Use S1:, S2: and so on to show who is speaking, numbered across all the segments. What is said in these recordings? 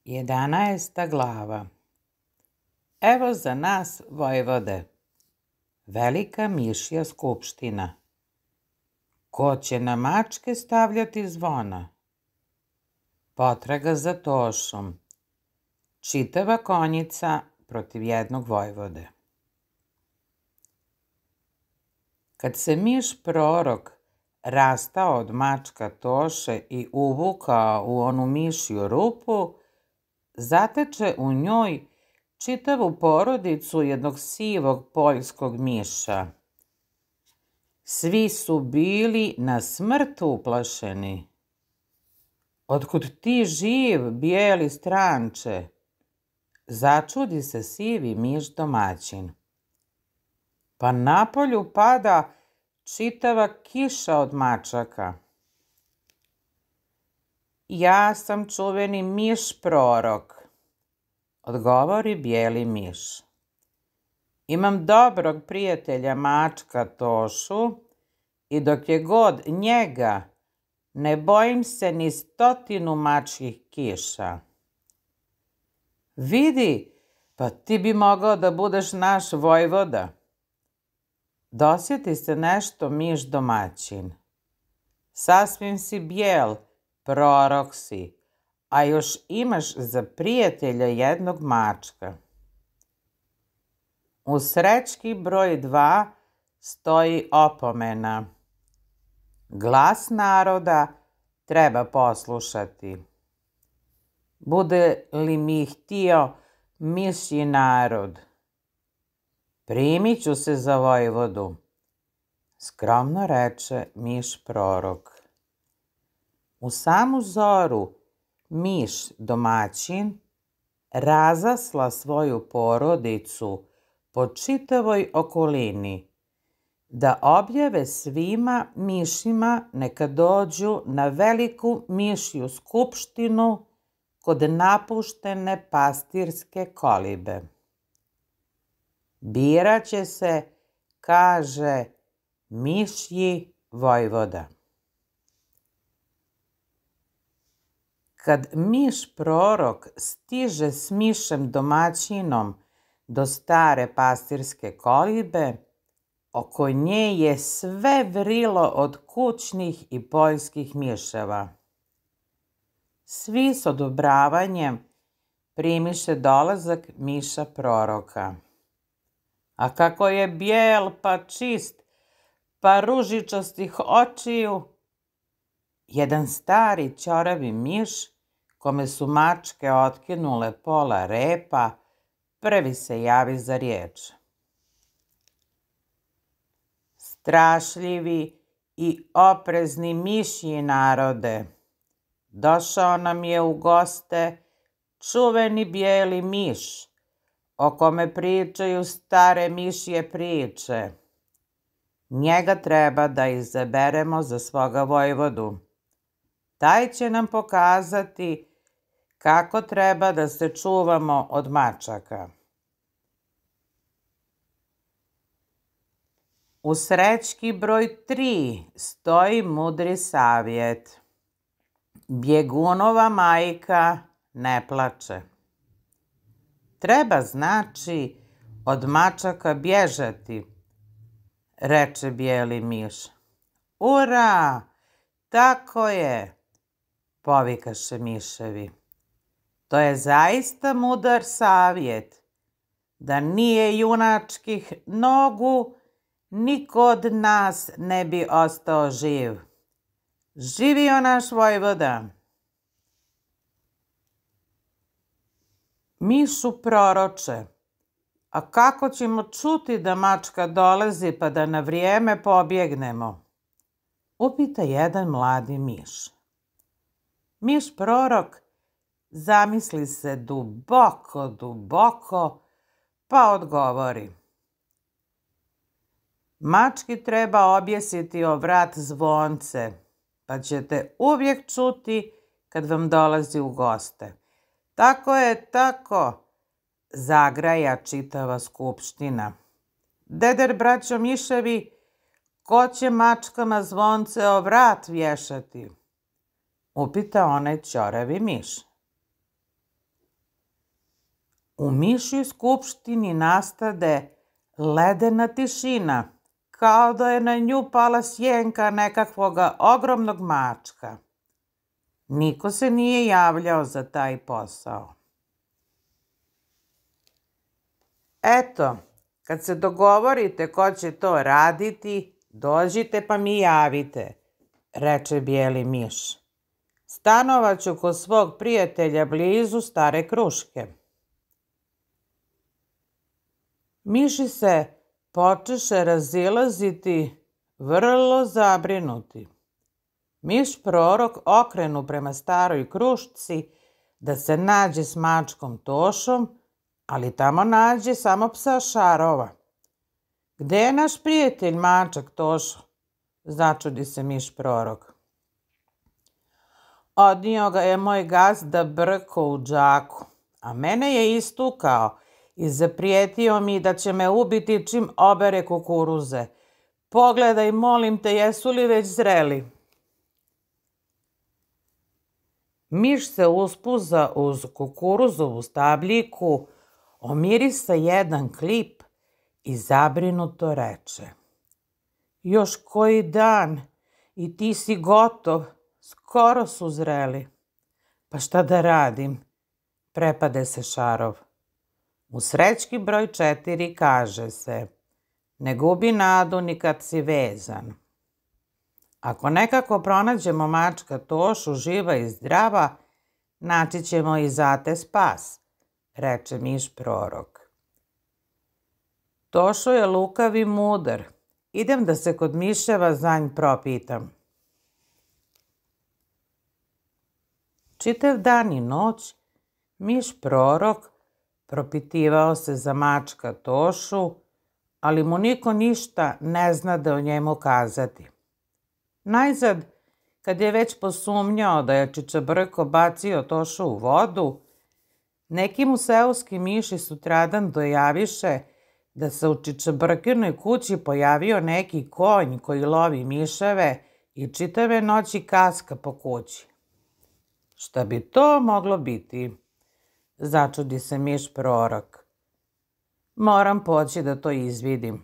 S1: 11. glava. Evo za nas, vojvode, velika mišja skupština. Ko će na mačke stavljati zvona? Potraga za Tošom. Čitava konjica protiv jednog vojvode. Kad se miš prorok rastao od mačka Toše i uvukao u onu mišju rupu, zateče u njoj čitavu porodicu jednog sivog poljskog miša. Svi su bili na smrt uplašeni. Otkud ti živ, bijeli stranče? Začudi se sivi miš domaćin. Pa napolju pada čitava kiša od mačaka. Ja sam čuveni miš prorok, odgovori bijeli miš. Imam dobrog prijatelja mačka Tošu i dok je god njega, ne bojim se ni 100 mačjih kiša. Vidi, pa ti bi mogao da budeš naš vojvoda. Dosjeti se nešto miš domaćin. Sasvim si bijel, prorok si, a još imaš za prijatelja jednog mačka. U srećki broj 2 stoji opomena. Glas naroda treba poslušati. Bude li mi htio mišji narod, primit ću se za vojvodu, skromno reče miš prorok. U samu zoru miš domaćin razasla svoju porodicu po čitavoj okolini, da objave svima mišima neka dođu na veliku mišju skupštinu kod napuštene pastirske kolibe. Biraće se, kaže, mišji vojvoda. Kad miš prorok stiže s mišem domaćinom do stare pastirske kolibe, oko nje je sve vrilo od kućnih i poljskih miševa. Svi s odobravanjem primiše dolazak miša proroka. A kako je bijel pa čist, pa ružičastih očiju, jedan stari ćoravi miš, kome su mačke otkinule pola repa, prvi se javi za riječ. Strašljivi i oprezni mišji narode, došao nam je u goste čuveni bijeli miš, o kome pričaju stare mišje priče. Njega treba da izaberemo za svoga vojvodu. Taj će nam pokazati kako treba da se čuvamo od mačaka. U srećki broj 3 stoji mudri savjet. Bjegunova majka ne plače. Treba, znači, od mačaka bježati, reče bijeli miš. Ura, tako je, povikaše miševi. To je zaista mudar savjet. Da nije junačkih nogu, niko od nas ne bi ostao živ. Živio naš vojvoda! Mišu proroče, a kako ćemo čuti da mačka dolazi pa da na vrijeme pobjegnemo? Upita jedan mladi miš. Miš prorok zamisli se duboko, pa odgovori. Mački treba objesiti o vrat zvonce, pa ćete uvijek čuti kad vam dolazi u goste. Tako je, tako, zagraja čitava skupština. Deder, braćo miševi, ko će mačkama zvonce o vrat vješati? upita onaj ćoravi miš. U mišjoj skupštini nastade ledena tišina, kao da je na nju pala sjenka nekakvoga ogromnog mačka. Niko se nije javljao za taj posao. Eto, kad se dogovorite ko će to raditi, dođite pa mi javite, reče bijeli miš. Stanovaću kod svog prijatelja blizu stare kruške. Miši se počeše razilaziti, vrlo zabrinuti. Miš prorok okrenu prema staroj krušci da se nađe s mačkom Tošom, ali tamo nađe samo psa Šarova. Gde je naš prijatelj mačak Tošo? Začudi se miš prorok. Odnio ga je moj gazda Brko u džaku, a mene je istukao i zaprijetio mi da će me ubiti čim obere kukuruze. Pogledaj, molim te, jesu li već zreli? Miš se uspuza uz kukuruzovu stabljiku, omirisa jedan klip i zabrinuto reče. Još koji dan i ti si gotov, skoro su zreli. Pa šta da radim? Prepade se Šarov. U srećki broj 4 kaže se: ne gubi nadu ni kad si vezan. Ako nekako pronađemo mačka Tošu živa i zdrava, naći ćemo i za te spas, reče miš prorok. Tošo je lukav i mudar. Idem da se kod miševa za nj propitam. Čitav dan i noć miš prorok propitivao se za mačka Tošu, ali mu niko ništa ne zna da o njemu kazati. Najzad, kad je već posumnjao da je Čičabrko bacio Tošu u vodu, neki mu seoski miši sutradan dojaviše da se u Čičabrkinoj kući pojavio neki konj koji lovi miševe i čitave noći kaska po kući. Šta bi to moglo biti? Začudi se miš prorok. Moram poći da to izvidim.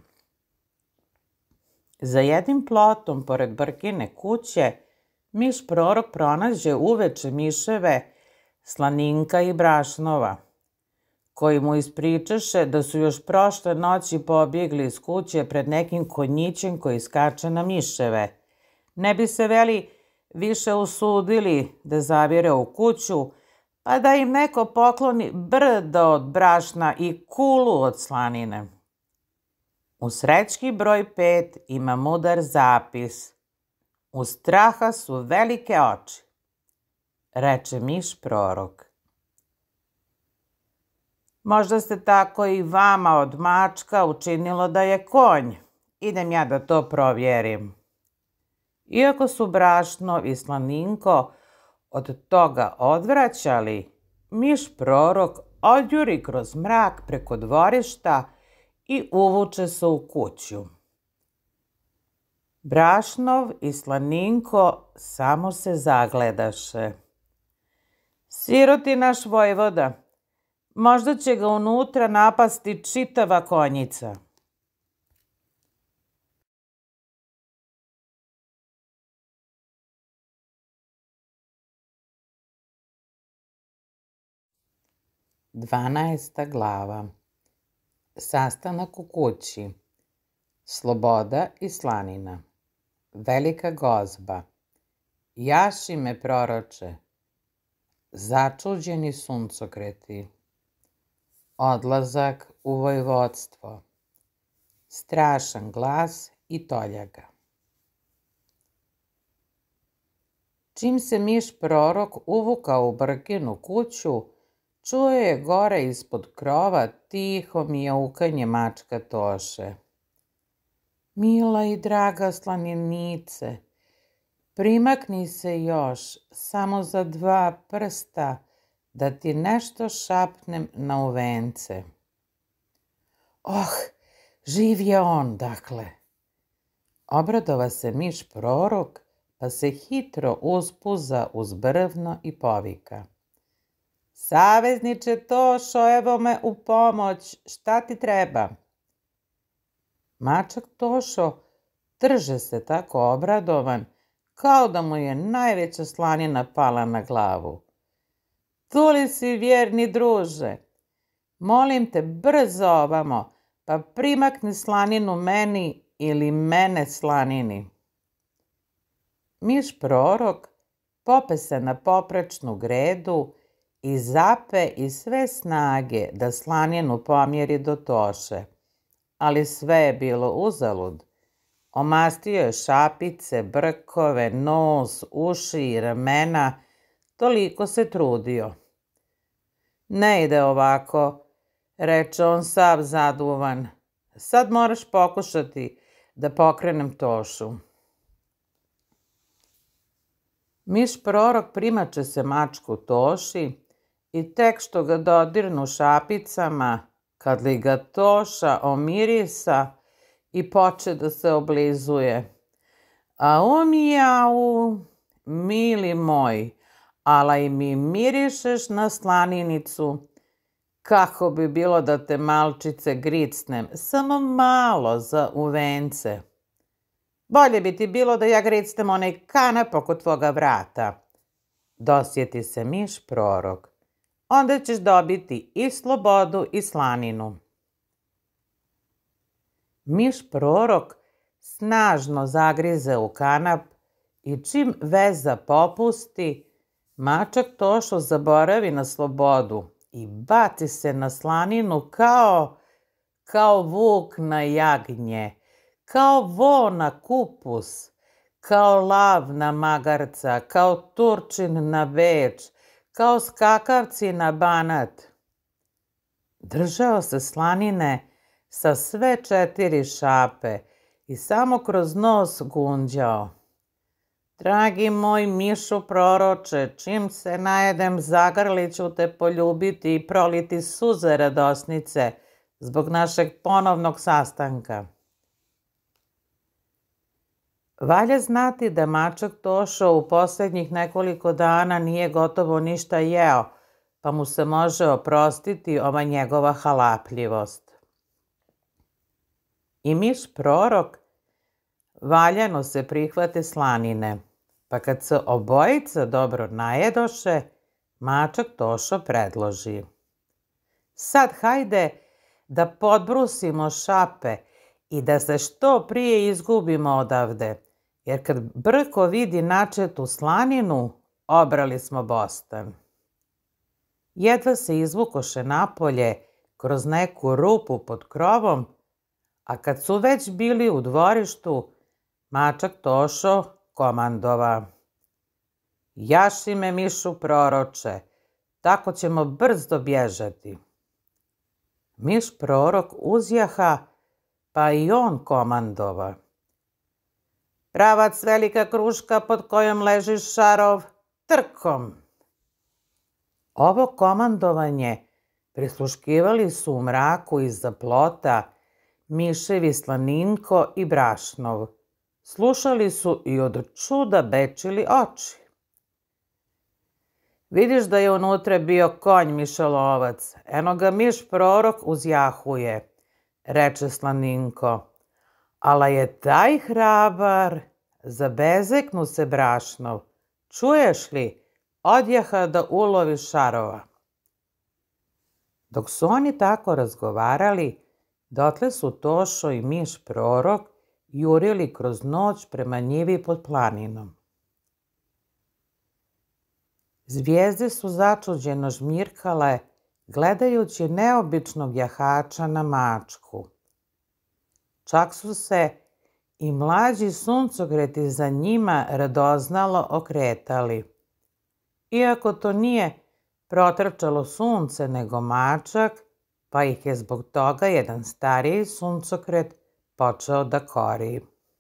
S1: Za jednim plotom pored Brkine kuće miš prorok pronađe uveče miševe Slaninka i Brašnova, koji mu ispričaše da su još prošle noći pobjegli iz kuće pred nekim konjićem koji skače na miševe. Ne bi se veli više usudili da zavire u kuću, pa da im neko pokloni brdo od brašna i kulu od slanine. U srećki broj 5 ima mudar zapis. U straha su velike oči, reče miš prorok. Možda se tako i vama od mačka učinilo da je konj. Idem ja da to provjerim. Iako su Brašnov i Slaninko od toga odvraćali, miš prorok odjuri kroz mrak preko dvorišta i uvuče se u kuću. Brašnov i Slaninko samo se zagledaše. Siroti naš vojvoda, možda će ga unutra napasti čitava konjica. Dvanaesta glava. Sastanak u kući. Sloboda i Slanina. Velika gozba. Jaši me, proroče. Začuđeni suncokreti. Odlazak u vojvodstvo. Strašan glas i toljaga. Čim se miš prorok uvukao u Brkinu kuću, čuo je gore ispod krova tiho mijaukanje mačka Toše. Mila i draga Slaninice, primakni se još samo za 2 prsta da ti nešto šapnem na uvence. Oh, živ je on, dakle. Obradova se miš prorok, pa se hitro uspuza uz brvno i povika. Savezniče Tošo, evo me u pomoć, šta ti treba? Mačak Tošo trže se tako obradovan, kao da mu je najveća slanina pala na glavu. Tu li si, vjerni druže? Molim te, brzo ovamo, pa primakni slaninu meni ili mene slanini. Miš prorok pope se na poprečnu gredu i zape iz sve snage da slaninu pomjeri do Toše, ali sve je bilo uzalud. Omastio je šapice, brkove, nos, uši i ramena, toliko se trudio. Ne ide ovako, reče on sav zaduvan. Sad moraš pokušati da pokrenem Tošu. Miš prorok primače se mačku Toši i tek što ga dodirnu šapicama, kad li ga Toša omirisa i poče da se oblizuje. Au, mijau, mili moj, alaj mi mirišeš na slaninicu. Kako bi bilo da te malčice gricnem, samo malo za u vence. Bolje bi ti bilo da ja gricnem onaj kanap oko tvoga vrata. Dosjeti se miš prorok. Onda ćeš dobiti i slobodu i slaninu. Miš prorok snažno zagrize u kanap i čim veza popusti, mačak Tošo zaboravi na slobodu i baci se na slaninu kao vuk na jagnje, kao vo na kupus, kao lav na magarca, kao Turčin na Beč, kao skakavci na Banat. Držao se slanine sa sve 4 šape i samo kroz nos gunđao. Dragi moj mišu proroče, čim se najedem zagrlit ću te poljubiti i proliti suze radosnice zbog našeg ponovnog sastanka. Valja znati da mačak Tošo u posljednjih nekoliko dana nije gotovo ništa jeo, pa mu se može oprostiti ova njegova halapljivost. I miš prorok valjano se prihvate slanine, pa kad se obojica dobro najedoše, mačak Tošo predloži. Sad hajde da podbrusimo šape i da se što prije izgubimo odavde, jer kad Brko vidi načetu slaninu, obrali smo bostan. Jedva se izvukoše napolje kroz neku rupu pod krovom, a kad su već bili u dvorištu, mačak Tošo komandova. Jaši me mišu proroče, tako ćemo brzo bježati. Miš prorok uzjaha, pa i on komandova. Pravac velika kruška pod kojom leži šarov, trkom. Ovo komandovanje prisluškivali su u mraku iza plota miševi Slaninko i Brašnov. Slušali su i od čuda bečili oči. Vidiš da je unutra bio konj mišolovac, eno ga miš prorok uzjahuje, reče Slaninko. Ala je taj hrabar, zabezeknu se Brašnov, čuješ li, odjaha da ulovi šarova. Dok su oni tako razgovarali, dotle su Tošo i miš prorok jurili kroz noć prema njivi pod planinom. Zvijezde su začuđeno žmirkale, gledajući neobičnog jahača na mačku. Čak su se i mlađi suncokreti za njima radoznalo okretali. Iako to nije protrčalo sunce nego mačak, pa ih je zbog toga jedan stariji suncokret počeo da kori.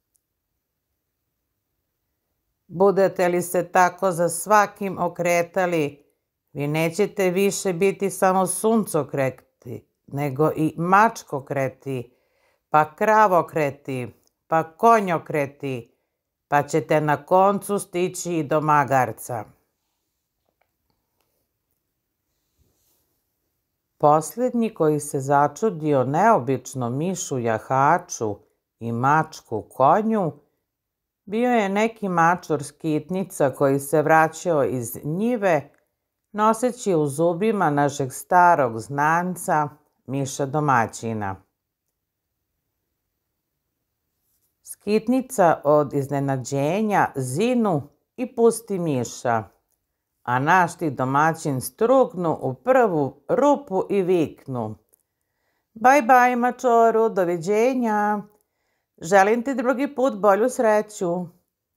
S1: Budete li se tako za svakim okretali, vi nećete više biti samo suncokreti, nego i mačkokreti, pa kravokreti, pa konjokreti, pa ćete na koncu stići i do magarca. Posljednji koji se začudio neobičnom mišu jahaču i mačku konju bio je neki mačor skitnica koji se vraćao iz njive noseći u zubima našeg starog znanca, miša domaćina. Skitnica od iznenađenja zinu i pusti miša, a naš ti domaćin strugnu u prvu rupu i viknu: "Baj, baj, mačoru, doviđenja. Želim ti drugi put bolju sreću."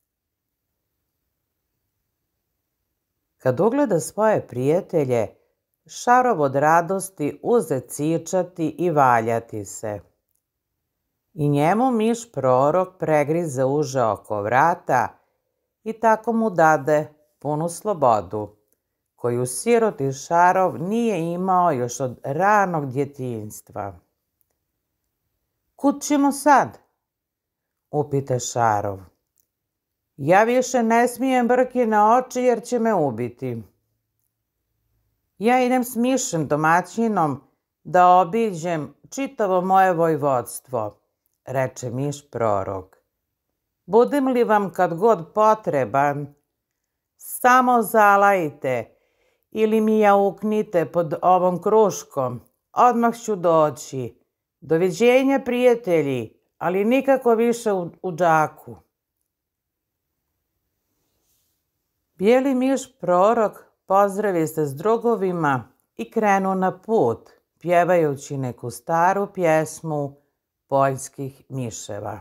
S1: Kad ugleda svoje prijatelje, Šarov od radosti uze cičati i valjati se. I njemu miš prorok pregrize uže oko vrata i tako mu dade punu slobodu, koju siroti Šarov nije imao još od ranog djetinjstva. "Kud ćemo sad?" upita Šarov. "Ja više ne smijem Brkine oči jer će me ubiti. Ja idem s mišem domaćinom da obiđem čitavo moje vojvodstvo," reče miš prorok. "Budem li vam kad god potreban, samo zalajte ili mi jauknite pod ovom kruškom, odmah ću doći. Doviđenja, prijatelji, ali nikako više u džaku." Bijeli miš prorok pozdravi se s drugovima i krenu na put, pjevajući neku staru pjesmu poljskih miševa.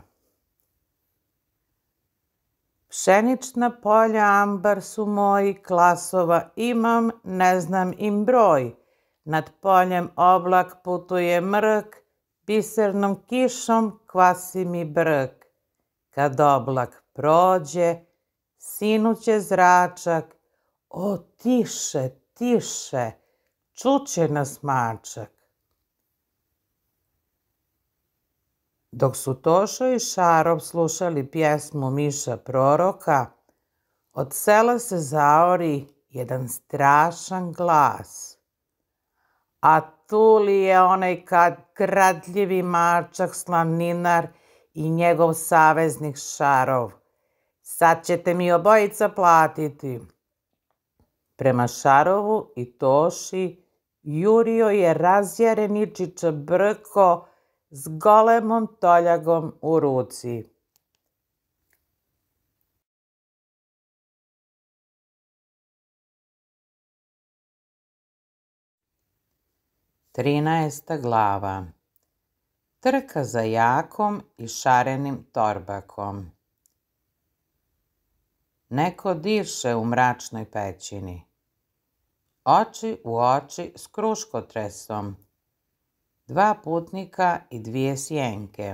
S1: "Pšenična polja ambar su moji, klasova imam, ne znam im broj. Nad poljem oblak putuje mrk, bisernom kišom kvasi mi brk. Kad oblak prođe, sinuće zračak, o tiše, tiše, čuće nas mačak." Dok su Tošo i Šarov slušali pjesmu miša proroka, od sela se zaori jedan strašan glas: "A tu li je onaj kradljivi mačak Slaninar i njegov saveznik Šarov? Sad ćete mi obojica platiti." Prema Šarovu i Toši jurio je razjareni Čiča Brko s golemom toljagom u ruci. Trinaesta glava. Trka za jakom i šarenim torbakom. Neko diše u mračnoj pećini. Oči u oči s kruškotresom. 2 putnika i 2 sjenke.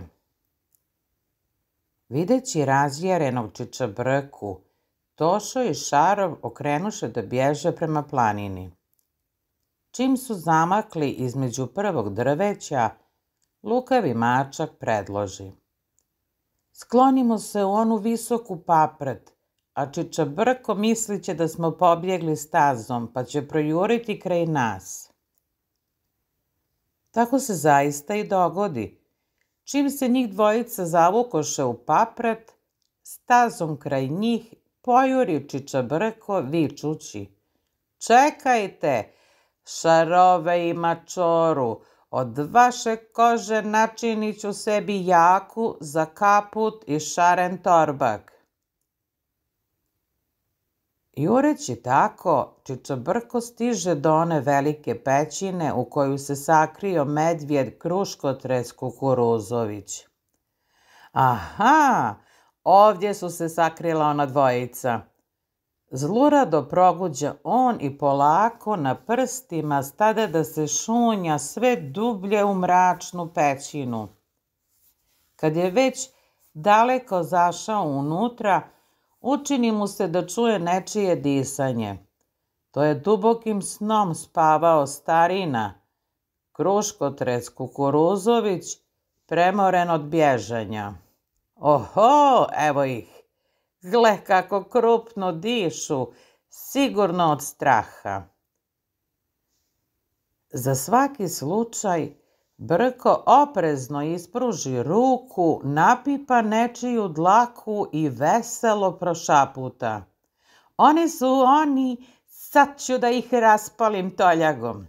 S1: Videći razjarenog Čiča Brku, Tošo i Šarov okrenuše da bježe prema planini. Čim su zamakli između prvog drveća, lukavi mačak predloži: "Sklonimo se u onu visoku paprat, a Čiča Brko misliće da smo pobjegli stazom, pa će projuriti kraj nas." Tako se zaista i dogodi. Čim se njih dvojica zavukoše u paprat, stazom kraj njih pojuri Čiča Brko vičući: "Čekajte, Šarove i mačoru, od vaše kože načinit ću sebi jaku za kaput i šaren torbak." Jureći tako, Čiča Brko stiže do one velike pećine u koju se sakrio medvjed Kruškotres Kukuruzović. "Aha, ovdje su se sakrila ona dvojica." Zlurado proguđa on i polako na prstima stade da se šunja sve dublje u mračnu pećinu. Kad je već daleko zašao unutra, učini mu se da čuje nečije disanje. To je dubokim snom spavao starina, Kruškotres Kukuruzović, premoren od bježanja. "Oho, evo ih! Gle kako krupno dišu, sigurno od straha." Za svaki slučaj, Brko oprezno ispruži ruku, napipa nečiju dlaku i veselo prošaputa. Oni su oni, sad ću da ih raspalim toljagom.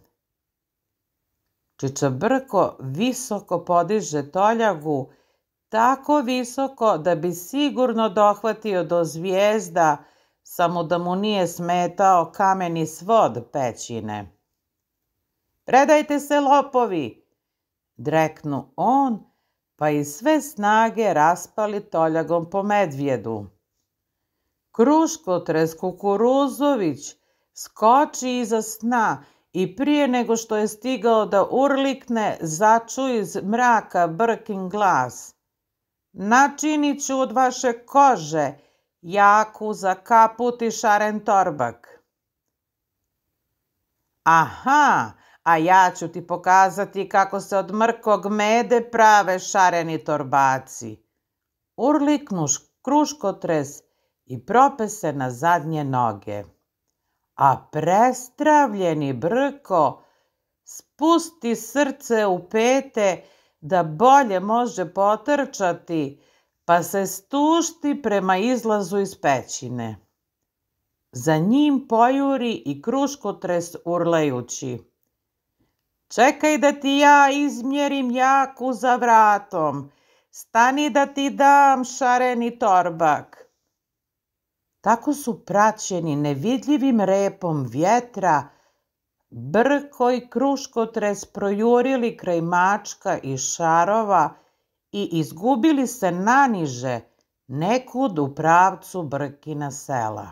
S1: Čiča Brko visoko podiže toljagu, tako visoko da bi sigurno dohvatio do zvijezda, samo da mu nije smetao kameni svod pećine. Predajte se, lopovi, dreknu on, pa iz sve snage raspali toljagom po medvjedu. Kruškotres Kukuruzović skoči iza sna i prije nego što je stigao da urlikne, začu iz mraka Brkin glas. Načinit ću od vaše kože jaku za kaput i šaren torbak. Aha, a ja ću ti pokazati kako se od mrkog mede prave šareni torbaci. Urliknu Kruškotres i prope se na zadnje noge. A prestravljeni Brko spusti srce u pete da bolje može potrčati, pa se stušti prema izlazu iz pećine. Za njim pojuri i Kruškotres urlajući. Čekaj da ti ja izmjerim jaku za vratom, stani da ti dam šareni torbak. Tako su praćeni nevidljivim repom vjetra, Brko i Kruškotres projurili kraj mačka i šarova i izgubili se naniže, nekud u pravcu Brkina sela.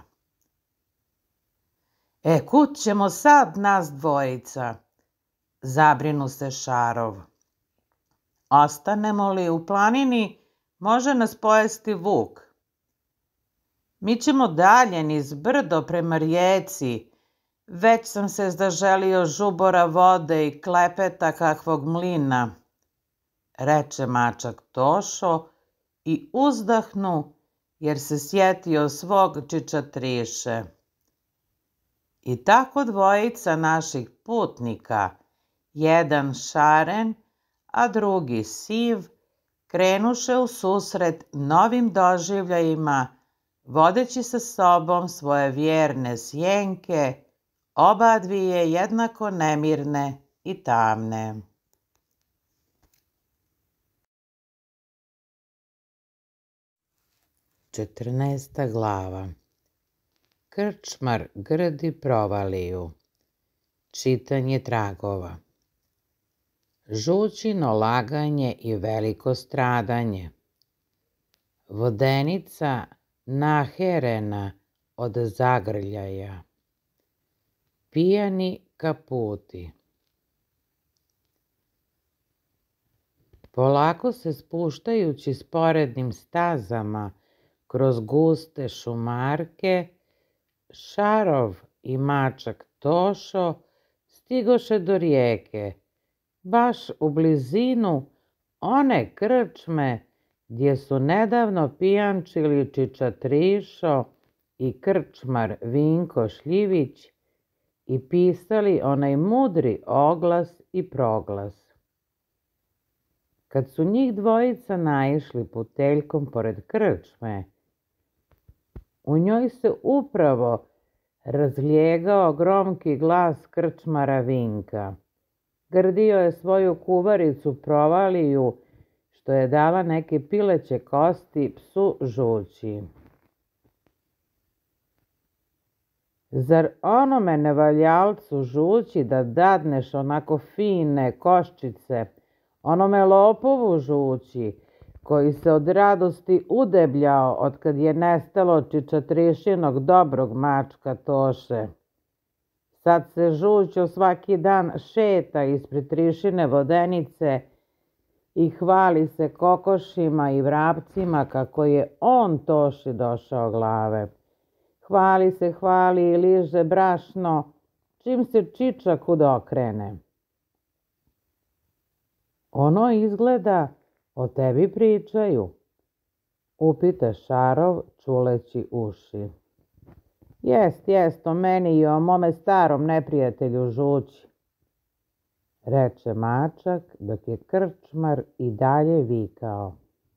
S1: Kud ćemo sad nas dvojica? Zabrinu se Šarov. Ostanemo li u planini, može nas pojesti vuk. Mi ćemo dalje niz brdo prema rijeci. Već sam se zaželio žubora vode i klepeta kakvog mlina, reče mačak Tošo i uzdahnu jer se sjetio svog čičatriše. I tako dvojica naših putnika, jedan šaren, a drugi siv, krenuše u susret novim doživljajima, vodeći sa sobom svoje vjerne sjenke, oba dvije jednako nemirne i tamne. 14. glava. Krčmar grdi provaliju. Čitanje tragova. Žućino laganje i veliko stradanje. Vodenica naherena od zagrljaja. Pijani kaputi. Polako se spuštajući sporednim stazama kroz guste šumarke, Šarov i mačak Tošo stigoše do rijeke, baš u blizinu one krčme gdje su nedavno pijančili čičatrišo i krčmar Vinko Šljivić i pisali onaj mudri oglas i proglas. Kad su njih dvojica naišli puteljkom pored krčme, u njoj se upravo razlijegao gromki glas krčmara Vinka. Grdio je svoju kuvaricu provaliju, što je dala neke pileće kosti psu Žući. Zar onome nevaljalcu Žući da dadneš onako fine koščice, onome lopovu Žući, koji se od radosti udebljao otkad je nestalo čičatrišinog dobrog mačka Toše. Sad se Žućo svaki dan šeta ispred Trišine vodenice i hvali se kokošima i vrapcima kako je on Toši došao glave. Hvali i liže brašno, čim se čiča kud okrene. Ono izgleda, o tebi pričaju, upita Šarov čuleći uši. Jest, o meni i o mome starom neprijatelju Žući. reče mačak dok je krčmar i dalje vikao.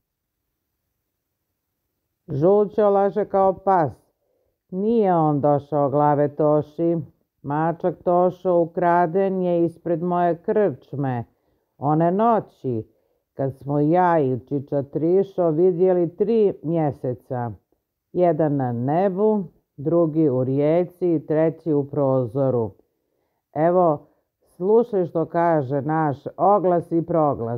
S1: Žućo laže kao pas. Nije on došao glave Toši. Mačak Tošo ukraden je ispred moje krčme. One noći, kad smo ja i Čiča Trišo vidjeli 3 mjeseca. Jedan na nebu, drugi u rijeci i treći u prozoru. Evo, slušaj što kaže naš oglas i proglas.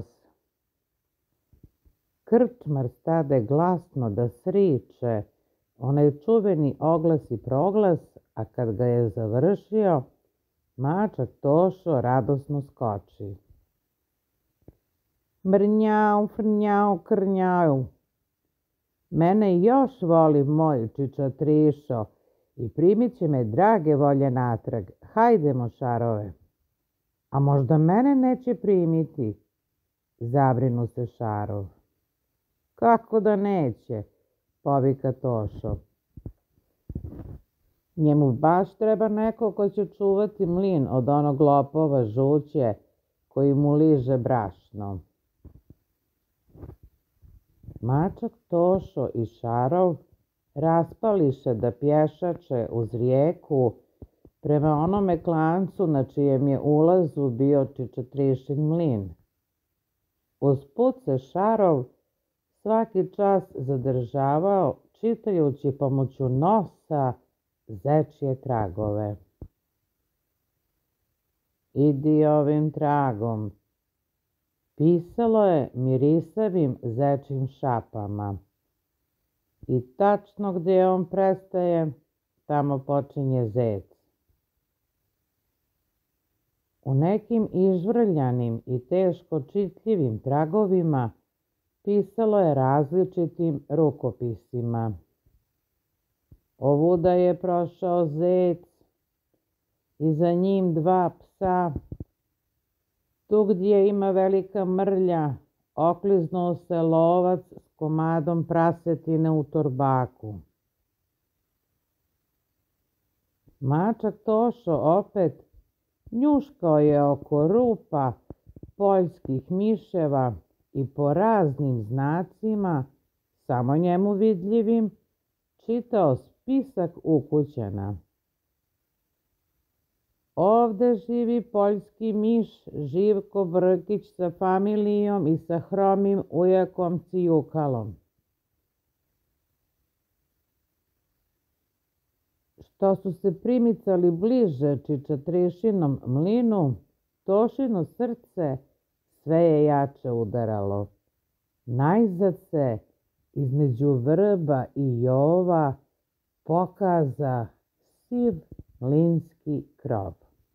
S1: Krčmar stade glasno da sriče onaj čuveni oglas i proglas, a kad ga je završio, mačak Tošo radosno skoči. Mrnjau, frnjau, krnjau. Mene još voli moj Čiča Trišo i primit će me drage volje natrag. Hajdemo, šarove. A možda mene neće primiti, zabrinu se Šarov. Kako da neće, povika Tošo. Njemu baš treba neko ko će čuvati mlin od onog lopova Žuće koji mu liže brašno. Mačak Tošo i Šarov raspališe da pješače uz rijeku prema onome klancu na čijem je ulazu bio Čiča Trišin mlin. Usput se Šarov svaki čas zadržavao čitajući pomoću nosa zečje tragove. Idi ovim tragom, pisalo je mirisavim zečjim šapama. I tačno gdje on prestaje, tamo počinje zec. U nekim izvrljanim i teško čitljivim tragovima pisalo je različitim rukopisima. Ovuda je prošao zec, i za njim 2 psa. Tu gdje ima velika mrlja, okliznuo se lovac s komadom prasetine u torbaku. Mačak Tošo opet njuškao je oko rupa poljskih miševa i po raznim znacima, samo njemu vidljivim, čitao spisak ukućana. Ovde živi poljski miš Živko Brkić sa familijom i sa hromim ujakom Cijukalom. Što su se primicali bliže Čiča Trišinom mlinu, Tošino srce sve je jače udaralo. Najzad se između vrba i jova pokaza siv mlinski krov.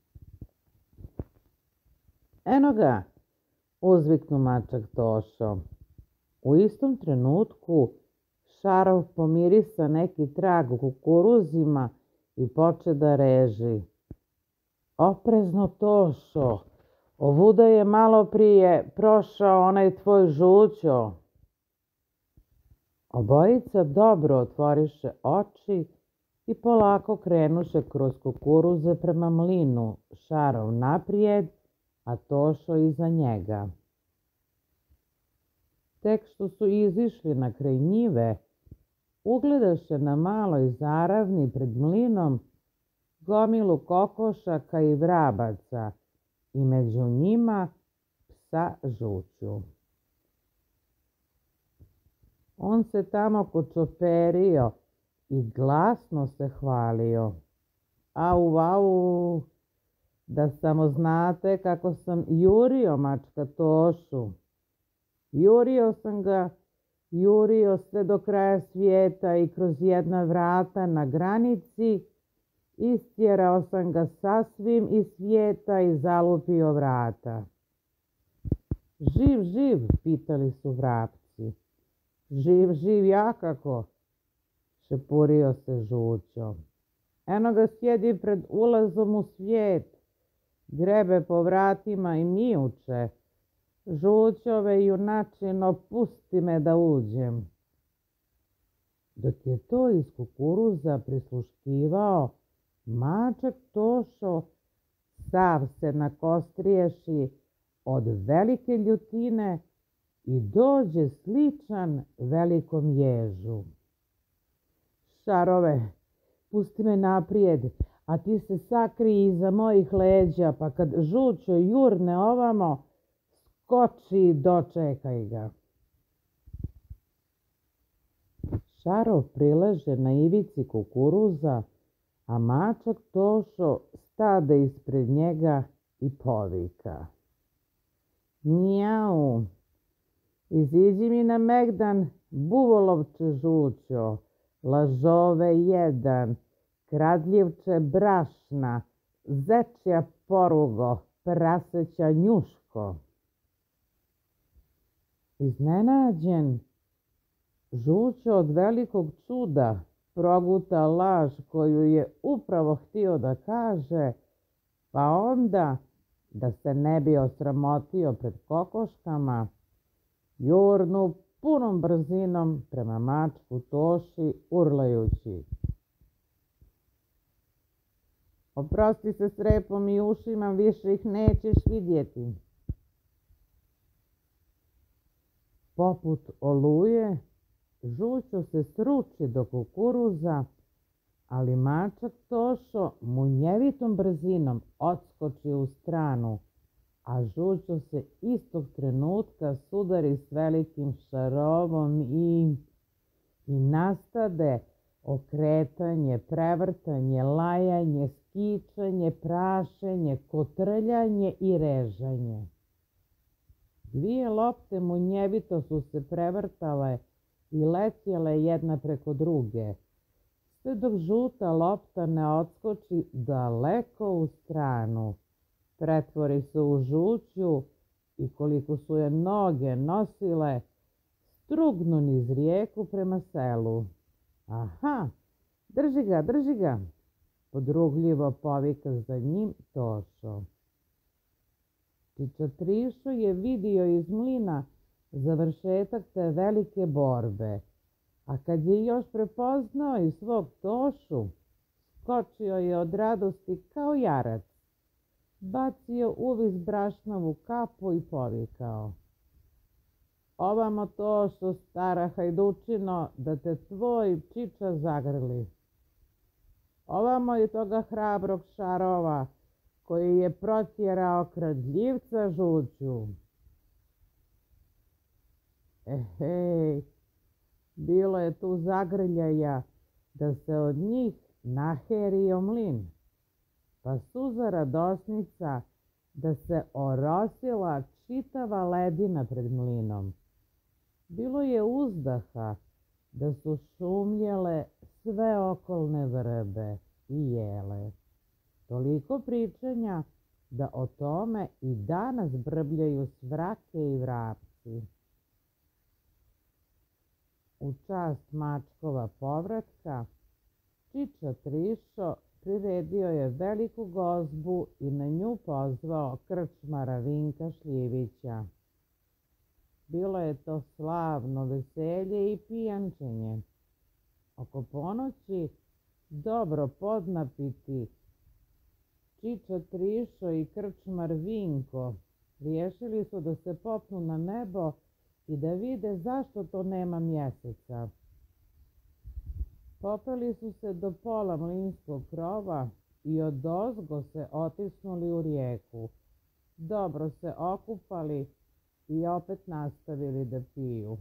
S1: Eno ga, uzviknu mačak Tošo. U istom trenutku Šarov pomirisa neki trag u kukuruzima i poče da reži. Oprezno, Tošo, ovuda je malo prije prošao onaj tvoj Žućo. Obojica dobro otvoriše oči i polako krenuše kroz kukuruze prema mlinu, Šarov naprijed, a Tošo iza njega. Tek što su izišli na kraj njive, ugledaše na maloj zaravni pred mlinom gomilu kokošaka i vrabaca i među njima psa Žuću. On se tamo kočoperio i glasno se hvalio. Au, au, da samo znate kako sam jurio mačka Tošu. Jurio sam ga, jurio sve do kraja svijeta i kroz jedna vrata na granici istjerao sam ga sasvim iz svijeta i zalupio vrata. Živ, živ, pitali su vrapci. Živ, živ, jakako, šepurio se Žućo. Eno ga sjedi pred ulazom u svijet, grebe po vratima i mijuče. Žućove junačino, pusti me da uđem. Dok je to iz kukuruza prisluškivao, mačak Tošo sav se nakostriješi od velike ljutine i dođe sličan velikom ježu. Šarove, pusti me naprijed, a ti se sakrij iza mojih leđa, pa kad žučo jurne ovamo, skoči i dočekaj ga. Šarov prileže na ivici kukuruza, a mačak Tošo stade ispred njega i povika. Mjau, iziđi mi na megdan, buvolovče žućo, lažove jedan, kradljivče brašna, zečja porugo, praseća njuško. Iznenađen, žućo od velikog čuda proguta laž koju je upravo htio da kaže, pa onda, da se ne bi osramotio pred kokoškama, jurnu punom brzinom prema mačku Toši urlajući. Oprosti se s repom i ušima, više ih nećeš vidjeti. Poput oluje, žućo se sruči do kukuruza, ali mačak Tošo munjevitom brzinom odskoči u stranu, a žućo se istog trenutka sudari s velikim šarovom i nastade okretanje, prevrtanje, lajanje, skičanje, prašenje, kotrljanje i režanje. Dvije lopte munjevito su se prevrtale i letjele jedna preko druge, sve dok žuta lopta ne odskoči daleko u stranu, pretvori se u žuću i koliko su je noge nosile, strugnu niz rijeku prema selu. Aha, drži ga, podrugljivo povika za njim Tošo. Čiča Trišo je vidio iz mlina završetak te velike borbe, a kad je još prepoznao i svog Tošu, skočio je od radosti kao jarac, bacio uvis brašnovu kapu i povikao. Ovamo Tošo, stara hajdučino, da te tvoj Čiča zagrli. Ovamo je toga hrabrog Šarova, koji je protjerao kradljivca žuću. Ehej, bilo je tu zagrljaja da se od njih naherio mlin, pa suza radosnica da se orosila čitava ledina pred mlinom. Bilo je uzdaha da su šumljele sve okolne vrbe i jele. Toliko pričanja da o tome i danas brbljaju svrake i vrapci. U čast mačkova povratka, Čiča Trišo priredio je veliku gozbu i na nju pozvao krčmara Vinka Šljivića. Bilo je to slavno veselje i pijančenje. Oko ponoći, dobro podnapiti, Čiča Trišo i krčmar Vinko riješili su da se popnu na nebo i da vide zašto to nema mjeseca. Popeli su se do pola mlinskog krova i odozgo se otisnuli u rijeku. Dobro se okupali i opet nastavili da piju.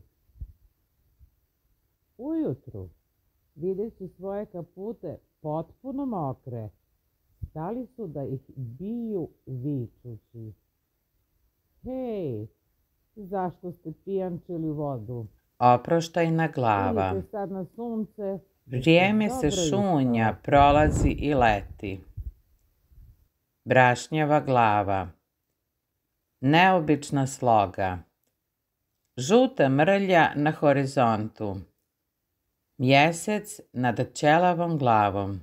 S1: Ujutru, videći svoje kapute potpuno mokre, stali su da ih biju vičući. Hej, zašto ste pijančili vodu?
S2: Oproštajna glava.
S1: Idite sad na sunce.
S2: Vrijeme se šunja, prolazi i leti. Brašnjava glava. Neobična sloga. Žuta mrlja na horizontu. Mjesec nad ćelavom glavom.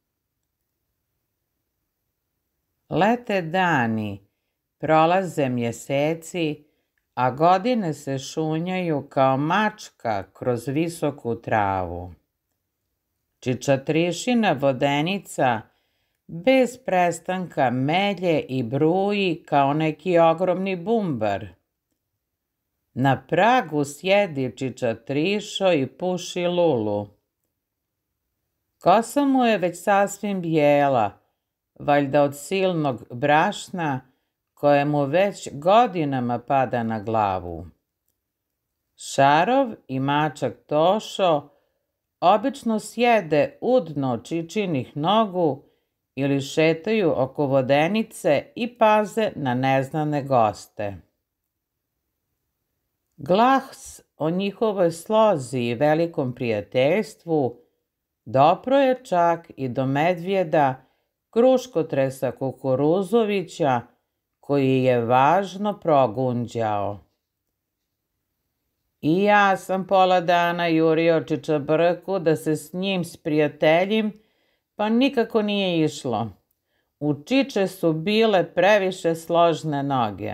S2: Lete dani, prolaze mjeseci, a godine se šunjaju kao mačka kroz visoku travu. Čiča Trišina vodenica bez prestanka melje i bruji kao neki ogromni bumbar. Na pragu sjedi čiča Trišo i puši lulu. Kosa mu je već sasvim bijela, valjda od silnog brašna koje mu već godinama pada na glavu. Šarov i mačak Tošo obično sjede udno čičinih nogu ili šetaju oko vodenice i paze na neznane goste. Glas o njihovoj slozi i velikom prijateljstvu dopro je čak i do medvjeda Kruškotresa Kukuruzovića, koji je važno progunđao. I ja sam pola dana jurio Čičabrku da se s njim sprijateljim, pa nikako nije išlo. U Čiče su bile previše složne noge.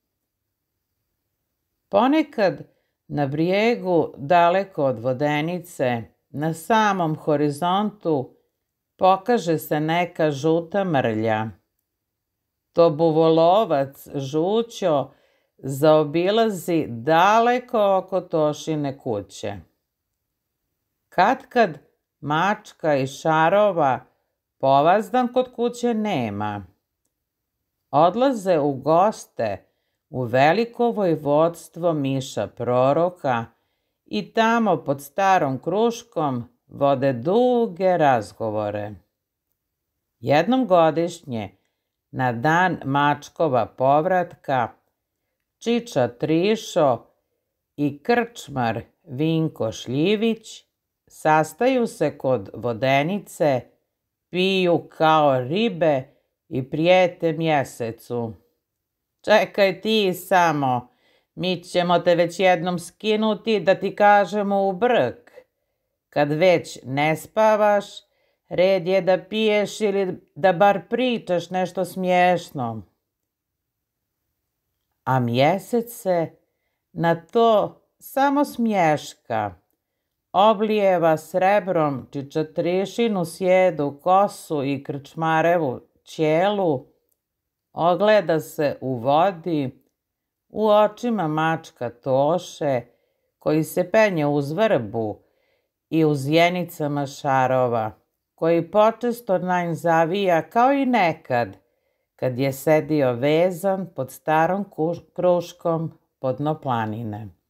S2: Ponekad na brijegu, daleko od vodenice, na samom horizontu, pokaže se neka žuta mrlja. To buvolovac Žućo zaobilazi daleko oko Tošine kuće. Katkad mačka i Šarova povazdan kod kuće nema. Odlaze u goste u veliko vojvodstvo Miša Proroka i tamo pod starom kruškom vode duge razgovore. Jednom godišnje, na dan mačkova povratka, čiča Trišo i krčmar Vinko Šljivić sastaju se kod vodenice, piju kao ribe i prijete mjesecu. Čekaj ti samo, mi ćemo te već jednom skinuti da ti kažemo u brk. Kad već ne spavaš, red je da piješ ili da bar pričaš nešto smiješno. A mjesec se na to samo smješka, oblijeva srebrom Čičatrišinu sjedu kosu i krčmarevu ćelu, ogleda se u vodi, u očima mačka Toše, koji se penje uz vrbu, i u zjenicama Šarova, koji počesto na nj zavija kao i nekad, kad je sedio vezan pod starom kruškom pod dno planine.